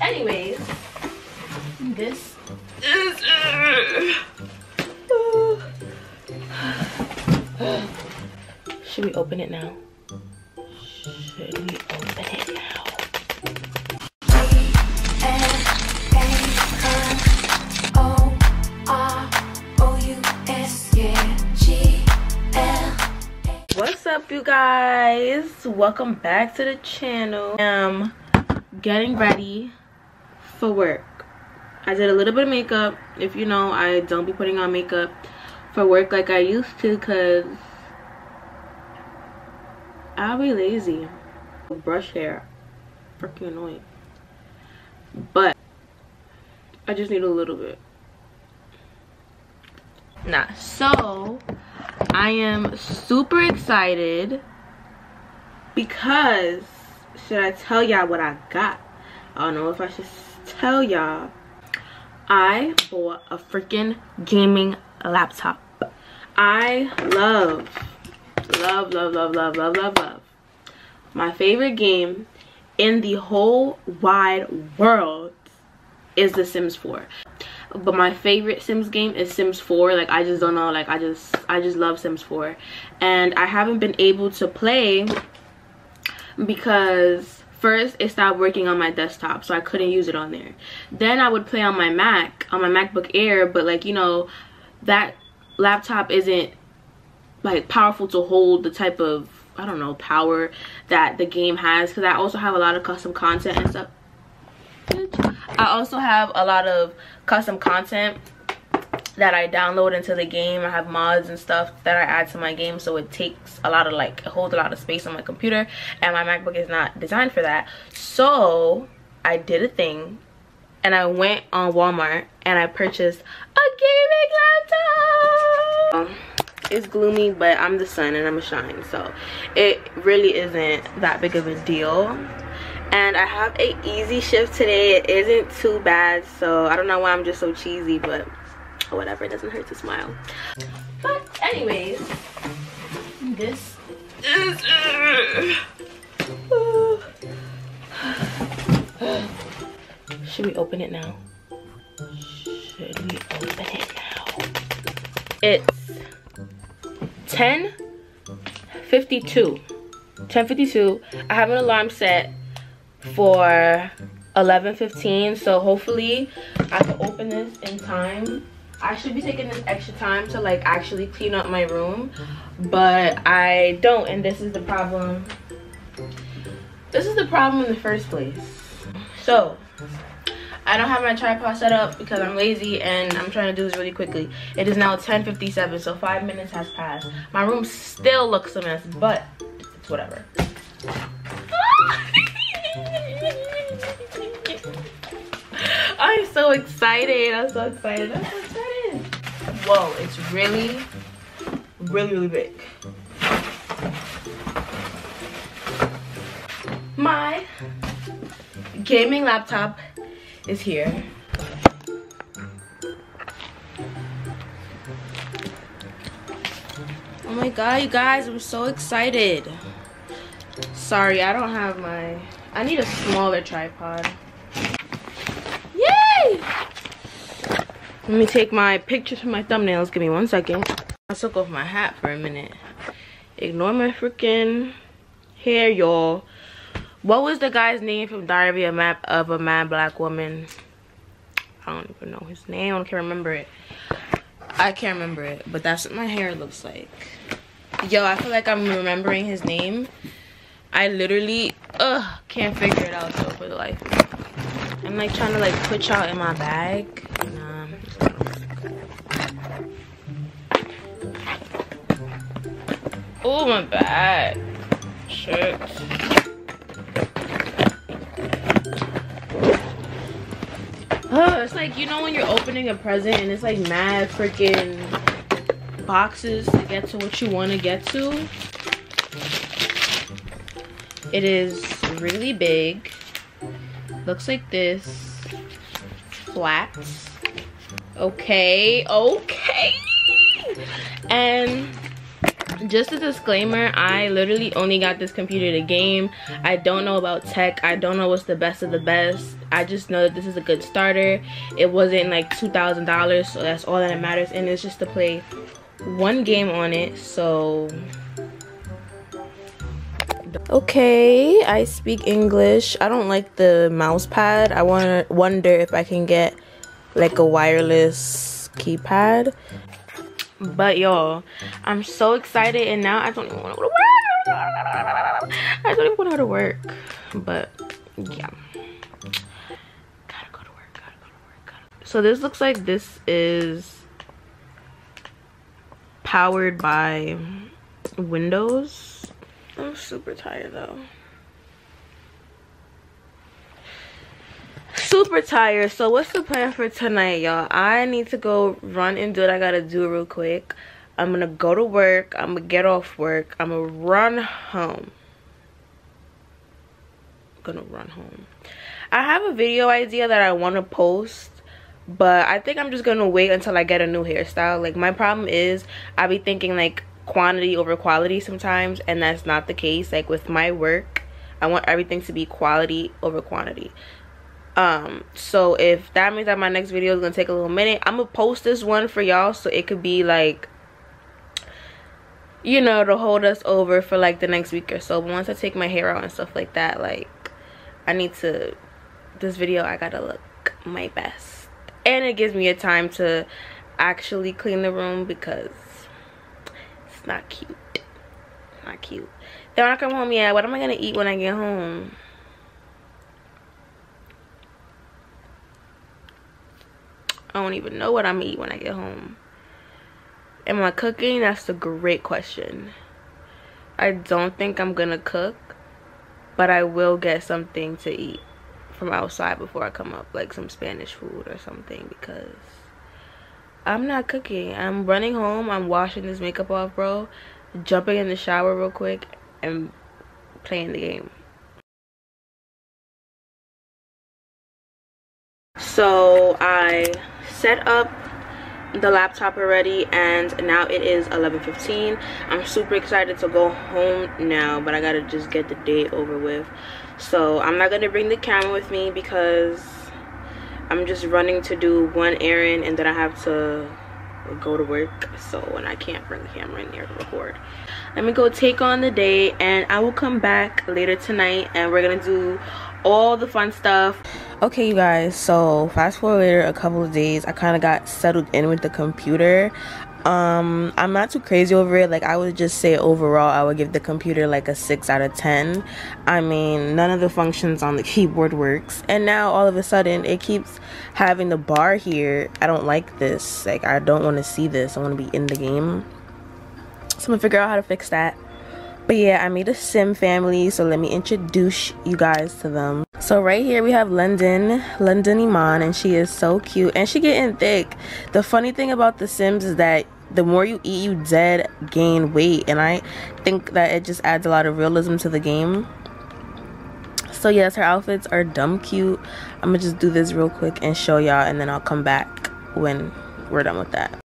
anyways, this is should we open it now? Should we open it now? What's up, you guys? Welcome back to the channel. I'm getting ready for work. I did a little bit of makeup. If you know, I don't be putting on makeup for work like I used to because I'll be lazy. Brush hair, freaking annoying. But I just need a little bit. So I am super excited because, should I tell y'all what I got? I don't know if I should tell y'all. I bought a freaking gaming laptop. I love. My favorite game in the whole wide world is The Sims 4. But my favorite Sims game is Sims 4. Like, I just don't know, like I just love Sims 4. And I haven't been able to play because first it stopped working on my desktop, so I couldn't use it on there. Then I would play on my Mac, on my MacBook Air, but like, you know, that laptop isn't like powerful to hold the type of, I don't know, power that the game has, because I also have a lot of custom content and stuff. I also have a lot of custom content that I download into the game. I have mods and stuff that I add to my game, so it takes a lot of, like, it holds a lot of space on my computer, and my MacBook is not designed for that. So I did a thing and I went on Walmart and I purchased a gaming laptop. It's gloomy, but I'm the sun and I'm a shine, so it really isn't that big of a deal. And I have a easy shift today. It isn't too bad, so I don't know why I'm just so cheesy, but whatever, it doesn't hurt to smile. But anyways, this is should we open it now? Should we open it now? It's 10:52. 10:52. I have an alarm set for 11:15, so hopefully I can open this in time. I should be taking this extra time to like actually clean up my room, but I don't, and this is the problem. This is the problem in the first place. So I don't have my tripod set up because I'm lazy and I'm trying to do this really quickly. It is now 10:57, so 5 minutes has passed. My room still looks a mess, but it's whatever. I'm so excited. I'm so excited. Whoa, it's really big. My gaming laptop is here. Oh my god, you guys, I'm so excited. Sorry, I don't have my, I need a smaller tripod. Yay! Let me take my pictures for my thumbnails. Give me 1 second. I took off my hat for a minute. Ignore my freaking hair, y'all. What was the guy's name from Diary of a Mad Black Woman? I don't even know his name. I can't remember it. I can't remember it, but that's what my hair looks like. Yo, I feel like I'm remembering his name. I literally can't figure it out though for the life of me. I'm like trying to like put y'all in my bag. Nah. Oh, my bag. Shit. Oh, it's like, you know when you're opening a present and it's like mad freaking boxes to get to what you want to get to. It is really big. Looks like this. Flat. Okay. And Just a disclaimer, I literally only got this computer to game. I don't know about tech. I don't know what's the best of the best. I just know that this is a good starter. It wasn't like $2,000, so that's all that matters, and it's just to play one game on it. So okay, I speak English. I don't like the mouse pad. I wonder if I can get like a wireless keypad. But y'all, I'm so excited, and now I don't even want to go to work. I don't even want to go to work. But yeah, gotta go to work. So this looks like this is powered by Windows. I'm super tired though. Super tired. So what's the plan for tonight, y'all? I need to go run and do what I gotta do real quick. I'm gonna go to work. I'm gonna get off work. I'm gonna run home. I have a video idea that I want to post, but I think I'm just gonna wait until I get a new hairstyle. Like, my problem is I be thinking like quantity over quality sometimes, and that's not the case. Like with my work, I want everything to be quality over quantity. So if that means that my next video is gonna take a little minute, I'm gonna post this one for y'all, so it could be like, you know, to hold us over for like the next week or so. But once I take my hair out and stuff like that, like, I need to, this video I gotta look my best, and it gives me a time to actually clean the room because it's not cute. Then when I come home, yeah, what am I gonna eat when I get home? I don't even know what I'm gonna eat when I get home. Am I cooking? That's a great question. I don't think I'm gonna cook, but I will get something to eat from outside before I come up, like some Spanish food or something, because I'm not cooking. I'm running home, I'm washing this makeup off, bro, jumping in the shower real quick, and playing the game. So I set up the laptop already, and now it is 11:15. I'm super excited to go home now, but I gotta just get the day over with. So I'm not gonna bring the camera with me because I'm just running to do one errand, and then I have to go to work, so, and I can't bring the camera in there to record. Let me go take on the day, and I will come back later tonight, and we're gonna do all the fun stuff. Okay, you guys, so fast forward later a couple of days, I kind of got settled in with the computer. I'm not too crazy over it. Like, I would just say overall I would give the computer like a 6 out of 10. I mean, none of the functions on the keyboard works, and now all of a sudden it keeps having the bar here. I don't like this. Like, I don't want to see this. I want to be in the game, so I'm gonna figure out how to fix that. But yeah, I made a sim family, so let me introduce you guys to them. So right here we have London Iman, and she is so cute, and she getting thick. The funny thing about the Sims is that the more you eat, you dead gain weight, and I think that it just adds a lot of realism to the game. So yes, her outfits are dumb cute. I'm gonna just do this real quick and show y'all, and then I'll come back when we're done with that.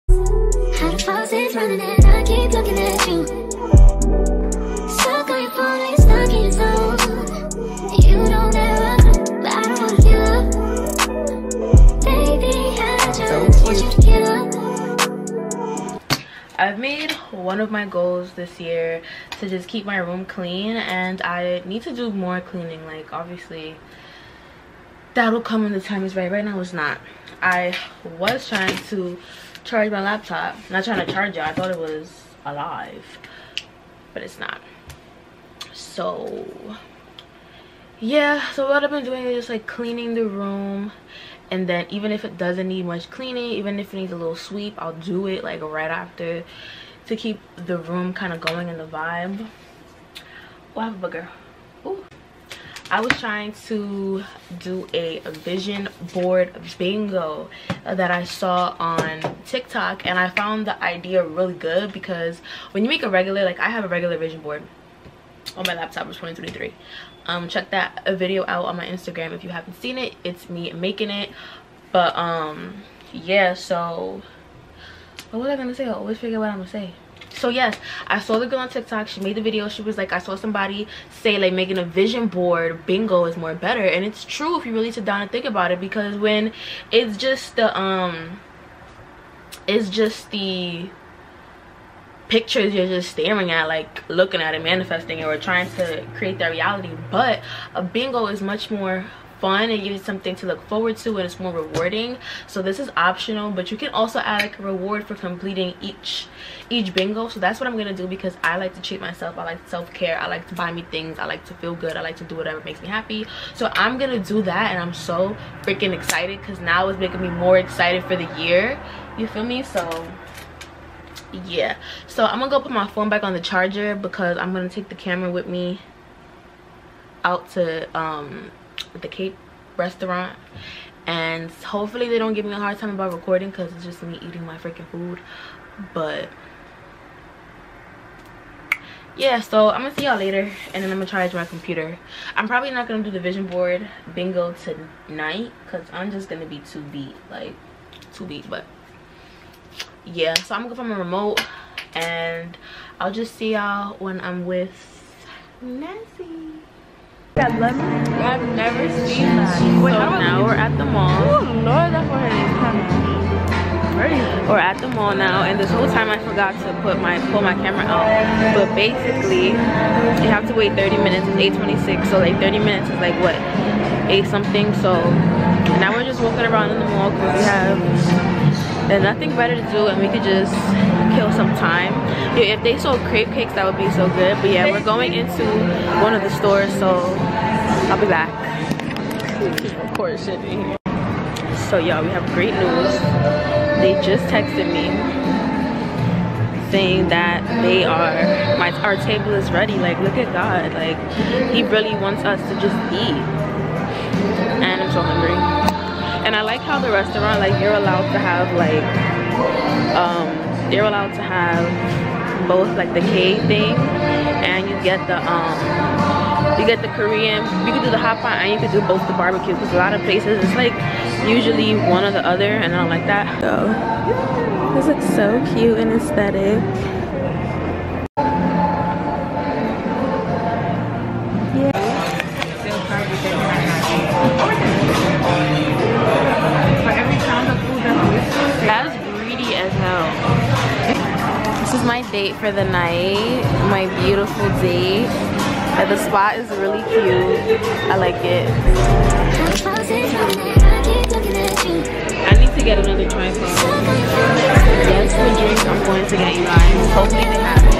I've made one of my goals this year to just keep my room clean, and I need to do more cleaning. Like, obviously that'll come when the time is right. Right now it's not. I was trying to charge my laptop, not trying to charge it. I thought it was alive, but it's not. So yeah, so what I've been doing is just like cleaning the room, and then even if it doesn't need much cleaning, even if it needs a little sweep, I'll do it like right after to keep the room kind of going in the vibe. Oh, I have a booger. Ooh. I was trying to do a vision board bingo that I saw on TikTok, and I found the idea really good because when you make a regular, like I have a regular vision board on my laptop, it's 2023. Check that video out on my Instagram if you haven't seen it. It's me making it. But yeah, so what was I gonna say? I always forget what I'm gonna say. So yes, I saw the girl on TikTok. She made the video. She was like, I saw somebody say like making a vision board bingo is more better, and it's true if you really sit down and think about it, because when it's just the pictures you're just staring at, like looking at it, manifesting it, or trying to create that reality. But a bingo is much more fun and gives you something to look forward to, and it's more rewarding. So this is optional, but you can also add like a reward for completing each bingo. So that's what I'm gonna do, because I like to treat myself. I like self-care. I like to buy me things. I like to feel good. I like to do whatever makes me happy. So I'm gonna do that, and I'm so freaking excited, because now it's making me more excited for the year. You feel me? So yeah, so I'm gonna go put my phone back on the charger, because I'm gonna take the camera with me out to the Cape restaurant, and hopefully they don't give me a hard time about recording, because it's just me eating my freaking food. But yeah, so I'm gonna see y'all later, and then I'm gonna charge my computer. I'm probably not gonna do the vision board bingo tonight, because I'm just gonna be too beat. But yeah, so I'm gonna go from a remote, and I'll just see y'all when I'm with Nancy. I've never seen that. Wait, so now we're at the mall. Oh Lord, that's what it is. We're at the mall now, and this whole time I forgot to pull my camera out. But basically, you have to wait 30 minutes. It's 8:26, so like 30 minutes is like what, 8 something. So now we're just walking around in the mall, because there's nothing better to do, and we could just kill some time. Yeah, if they sold crepe cakes, that would be so good. But yeah, we're going into one of the stores, so I'll be back. Of course, shit in here. So y'all, we have great news. They just texted me saying that our table is ready. Like, look at God. Like, he really wants us to just eat, and I'm so hungry. And I like how the restaurant, like, you're allowed to have like they're allowed to have both like the K thing, and you get the Korean. You can do the hot pot, and you can do both the barbecue, because a lot of places it's like usually one or the other, and I don't like that. So this looks so cute and aesthetic. That's greedy as hell. This is my date for the night, my beautiful date. The spot is really cute. I like it. I need to get another tripod. Yes, for drinks I'm going to get, you guys. Hopefully they have it.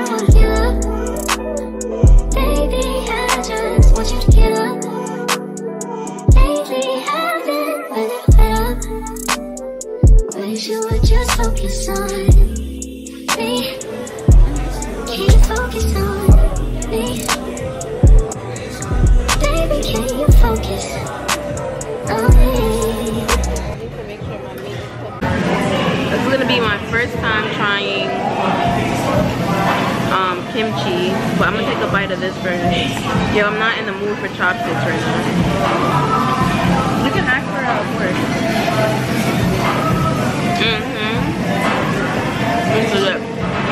You would just focus on me. Can you focus on me? Baby, can you focus on me? This is gonna be my first time trying kimchi, but I'm gonna take a bite of this first. Yo, I'm not in the mood for chopsticks right now. You can ask for it, of course. This is it.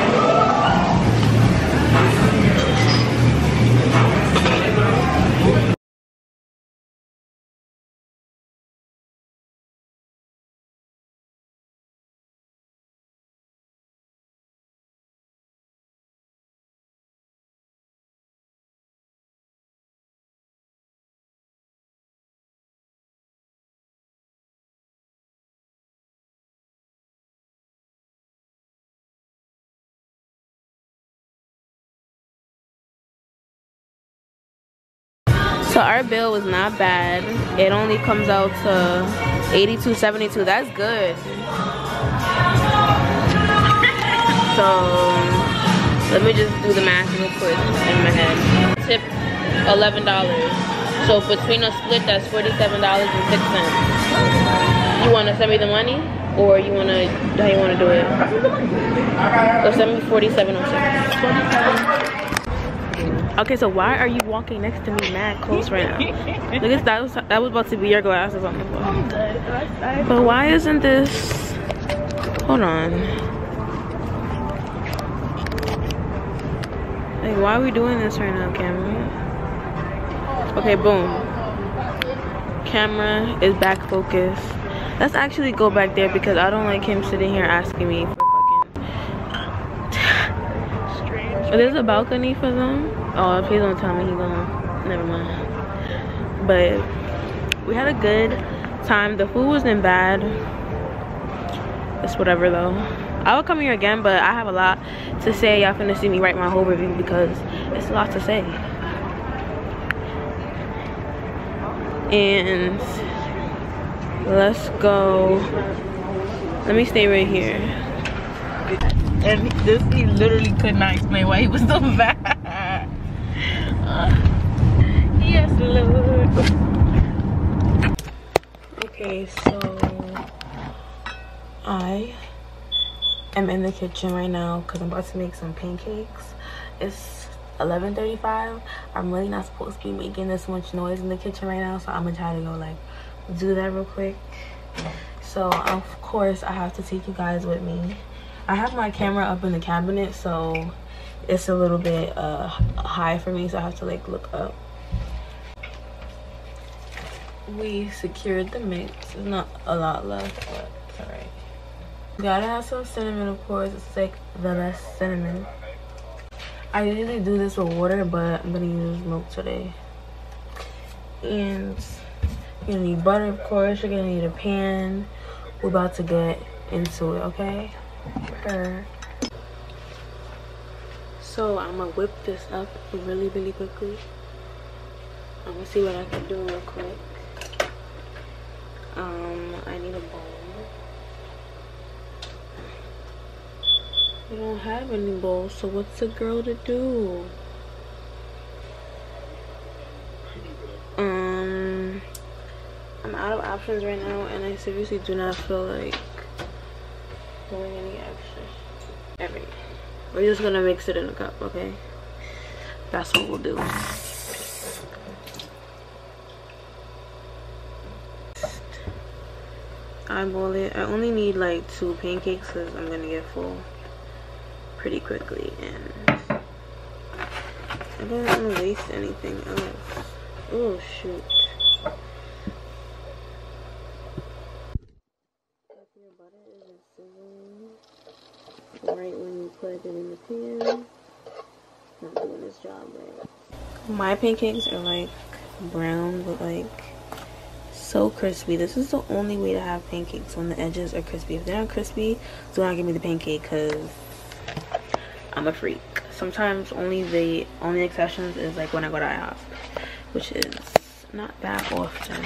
So our bill was not bad. It only comes out to $82.72. That's good. So let me just do the math real quick in my head. Tip $11. So between a split, that's $47.06. You want to send me the money, or you want to? How you want to do it? So send me $47.06. Okay, so why are you walking next to me mad close right now? Look at that was about to be your glasses on the floor. But why isn't this? Hold on. Like, why are we doing this right now, camera? Okay, boom. Camera is back focused. Let's actually go back there because I don't like him sitting here asking me for fucking. There's a balcony for them. Oh, please don't tell me he's gonna. Never mind. But we had a good time. The food wasn't bad. It's whatever though. I will come here again, but I have a lot to say. Y'all finna see me write my whole review because it's a lot to say. And let's go. Let me stay right here. And this, he literally could not explain why he was so bad. Yes, Lord. Okay, so I am in the kitchen right now because I'm about to make some pancakes. It's 11:35. I'm really not supposed to be making this much noise in the kitchen right now, so I'm gonna try to go like do that real quick. So of course I have to take you guys with me. I have my camera up in the cabinet, so it's a little bit high for me, so I have to like look up. We secured the mix. There's not a lot left, but it's alright. Gotta have some cinnamon, of course. It's like the best cinnamon. I usually do this with water, but I'm gonna use milk today. And you're gonna need butter, of course. You're gonna need a pan. We're about to get into it, okay? So I'm gonna whip this up really quickly. I'm gonna see what I can do real quick. I need a bowl. I don't have any bowls, so what's a girl to do? I'm out of options right now, and I seriously do not feel like doing any extra. We're just gonna mix it in a cup, okay? That's what we'll do. Eyeball it. I only need like 2 pancakes because I'm gonna get full pretty quickly, and I don't want to waste anything else. Oh shoot. If your butter isn't sizzling right when you put it in the pan, I'm doing this job right. My pancakes are like brown, but like so crispy. This is the only way to have pancakes, when the edges are crispy. If they're not crispy, do not give me the pancake because I'm a freak. Sometimes the only exceptions is like when I go to IHOP, which is not that often.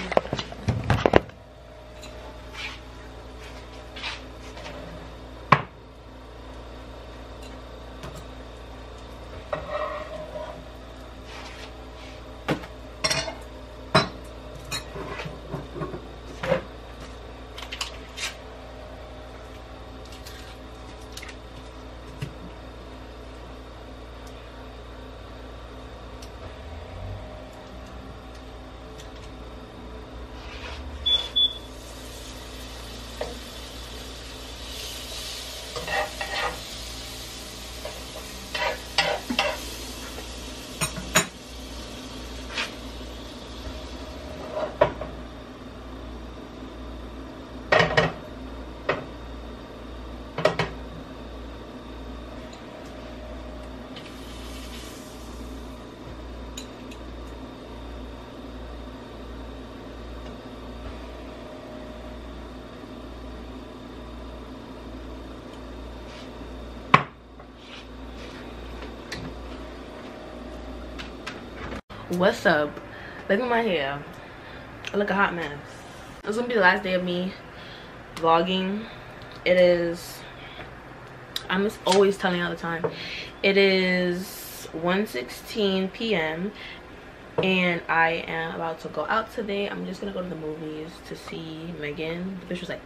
What's up? Look at my hair. I look a hot mess. It's gonna be the last day of me vlogging. It is, I'm just always telling you all the time, it is 1:16 p.m. and I am about to go out today. I'm just gonna go to the movies to see Megan. The fish was like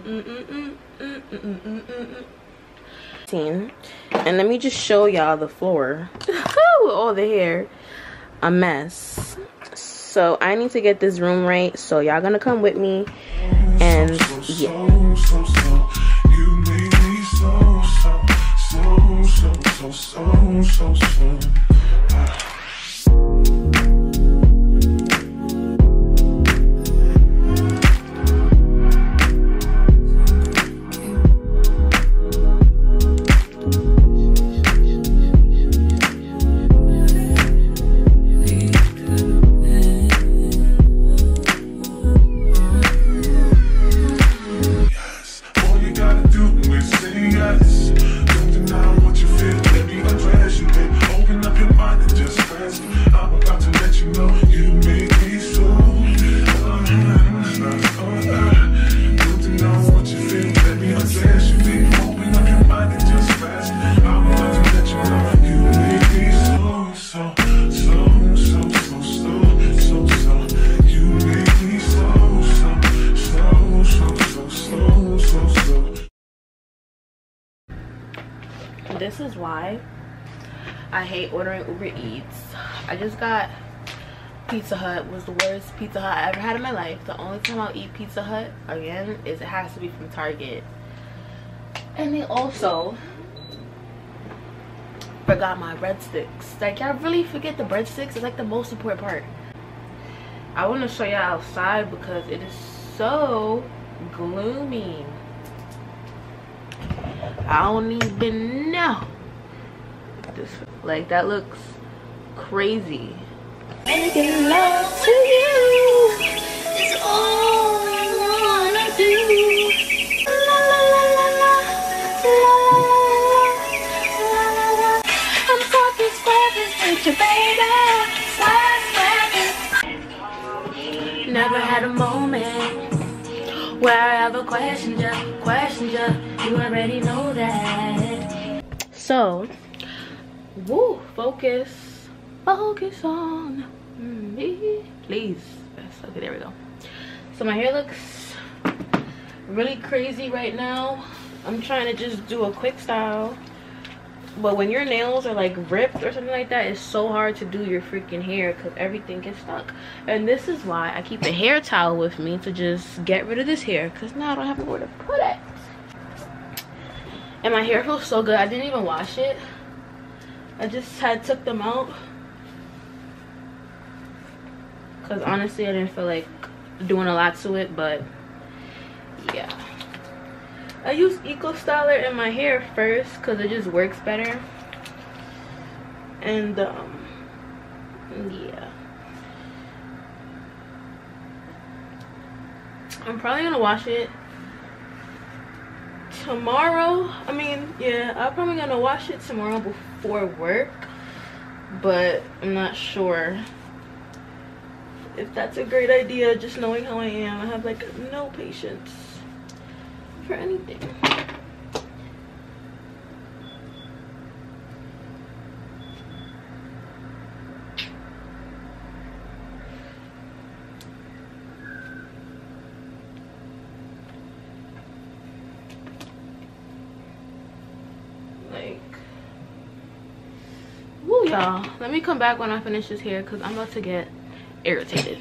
and let me just show y'all the floor with all the hair. A mess. So I need to get this room right, so y'all gonna come with me, and yeah. This is why I hate ordering Uber Eats. I just got Pizza Hut. Was the worst Pizza Hut I ever had in my life. The only time I'll eat Pizza Hut again is it has to be from Target. And they also forgot my breadsticks. Like, y'all really forget the breadsticks? It's like the most important part. I want to show y'all outside because it is so gloomy. I don't even know. This, like, that looks crazy. Making love to you is all I wanna do. La la la la la, la la la la. I'm talking squares with your baby. Squares. Never had a moment where I ever questioned you. You already know that. So, woo, focus on me, please. Yes, okay, there we go. So my hair looks really crazy right now. I'm trying to just do a quick style, but when your nails are like ripped or something like that, it's so hard to do your freaking hair because everything gets stuck. And this is why I keep a hair towel with me to just get rid of this hair, because now I don't have nowhere to put it. And my hair feels so good. I didn't even wash it. I just took them out because honestly I didn't feel like doing a lot to it. But yeah, I use Eco Styler in my hair first because it just works better. And yeah, I'm probably gonna wash it tomorrow. I mean, yeah, I'm probably gonna wash it tomorrow before work, but I'm not sure if that's a great idea. Just knowing how I am, I have like no patience for anything. Woo, y'all, let me come back when I finish this hair because I'm about to get irritated.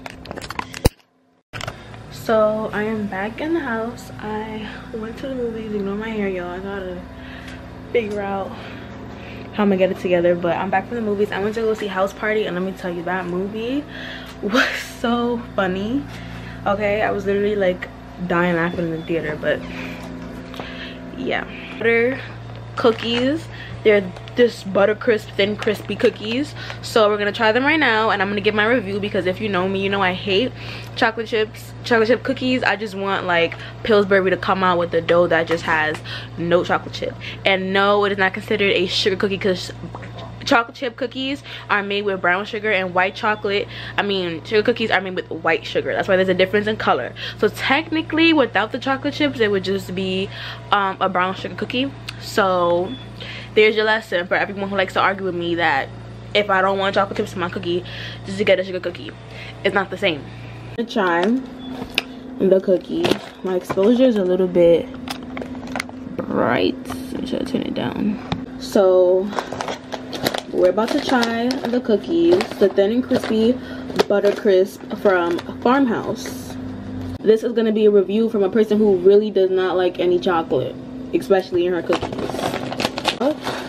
So I am back in the house. I went to the movies. Ignore my hair, y'all. I gotta figure out how I'm gonna get it together, but I'm back from the movies. I went to go see House Party, and let me tell you, that movie was so funny. Okay, I was literally like dying laughing in the theater. But yeah, butter cookies. They're this butter crisp, thin, crispy cookies. So we're gonna try them right now, and I'm gonna give my review because if you know me, you know I hate chocolate chip cookies. I just want like Pillsbury to come out with a dough that just has no chocolate chip. And no, it is not considered a sugar cookie because chocolate chip cookies are made with brown sugar, and white chocolate, I mean sugar cookies, are made with white sugar. That's why there's a difference in color. So technically without the chocolate chips it would just be a brown sugar cookie. So there's your lesson for everyone who likes to argue with me that if I don't want chocolate chips in my cookie, just to get a sugar cookie. It's not the same. I'm gonna try the cookie. My exposure is a little bit bright, so I should turn it down. So we're about to try the cookies, the thin and crispy butter crisp from Farmhouse. This is gonna be a review from a person who really does not like any chocolate, especially in her cookies.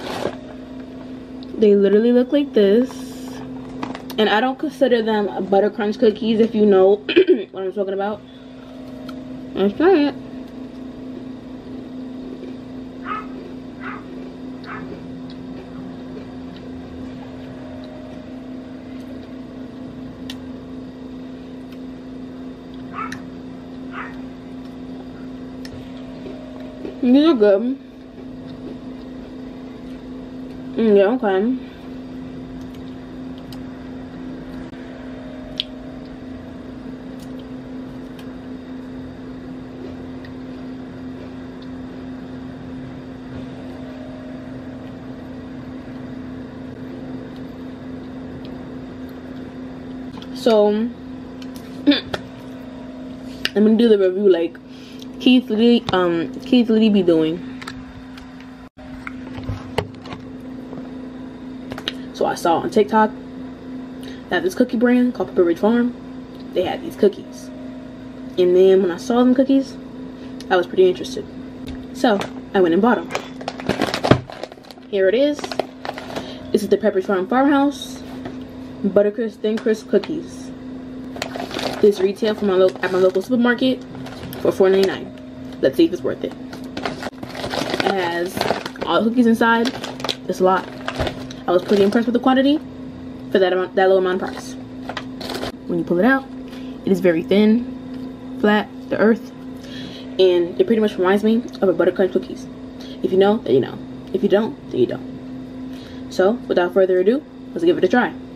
They literally look like this. And I don't consider them butter crunch cookies, if you know what I'm talking about. Let's try it. These are good. Yeah, okay. So I'm gonna do the review like Keith Lee be doing. So I saw on TikTok that this cookie brand called Pepper Ridge Farm, they had these cookies. And then when I saw them cookies, I was pretty interested. So I went and bought them. Here it is. This is the Pepper Ridge Farmhouse Buttercrisp Thin Crisp Cookies. This retail from at my local supermarket for $4.99. Let's see if it's worth it. It has all the cookies inside. It's a lot. I was pretty impressed with the quantity for that low amount of price. When you pull it out, it is very thin, flat, the earth, and it pretty much reminds me of a butter crunch cookies. If you know, then you know. If you don't, then you don't. So, without further ado, let's give it a try.